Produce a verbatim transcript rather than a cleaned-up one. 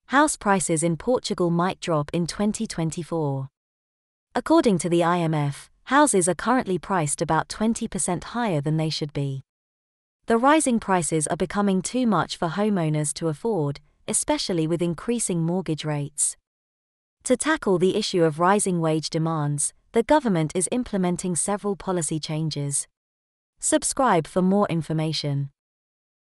House prices in Portugal might drop in twenty twenty-four. According to the I M F, houses are currently priced about twenty percent higher than they should be. The rising prices are becoming too much for homeowners to afford, especially with increasing mortgage rates. To tackle the issue of rising wage demands, the government is implementing several policy changes. Subscribe for more information.